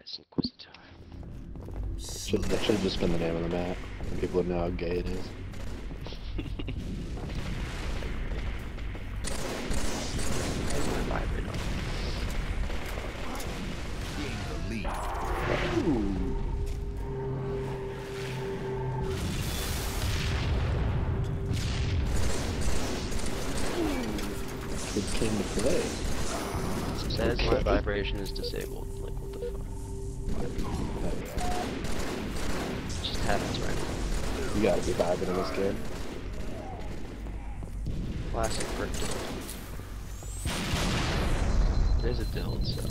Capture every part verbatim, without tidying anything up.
Nice Inquisitor. Should, that should have just been the name of the map. And people would know how gay it is. Vibrate on. Gain the lead. Ooh. Good king to play. It says my vibration is disabled. Like, what the fuck? It just happens right now. You gotta be vibing in this game. Classic brick build. There's a build, so.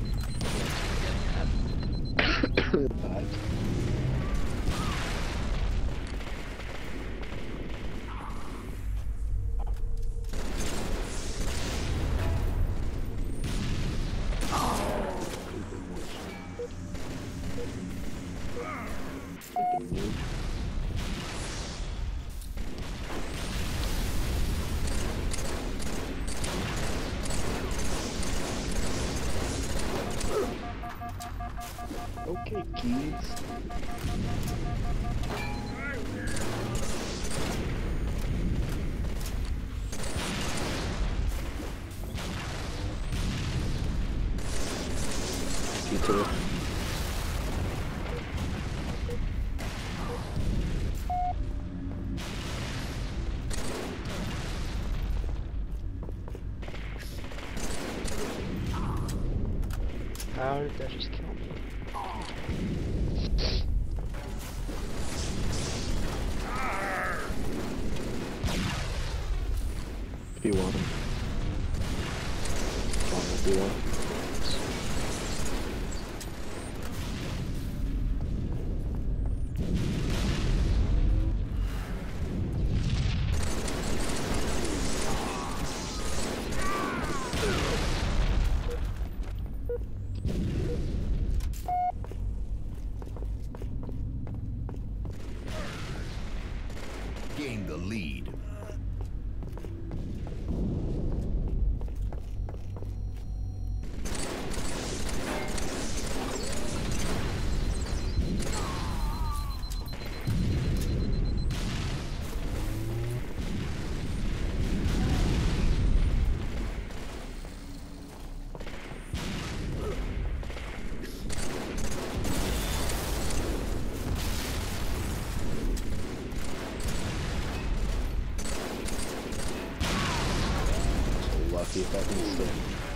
Vibes. Okay, kids. You too. How did that just kill me? If you want him. If you want. Gain the lead. Lucky if I can stick.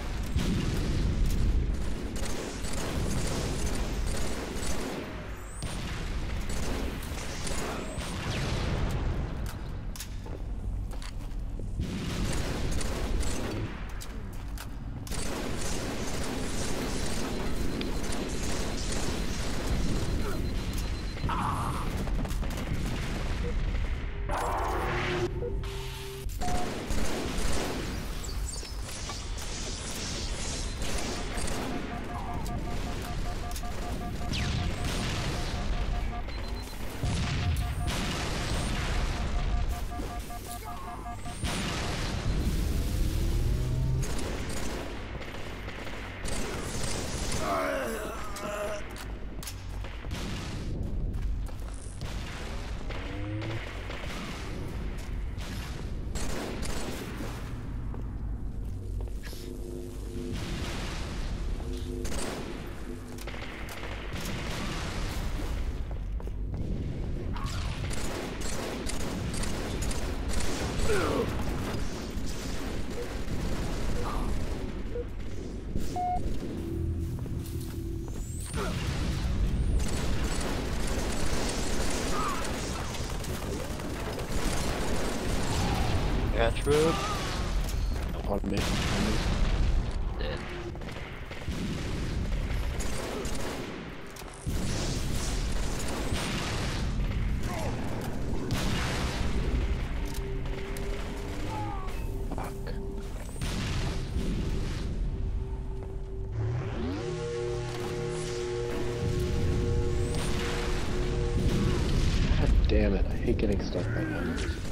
Catch road. On me. On me. Dead. Fuck. God damn it, I hate getting stuck by numbers.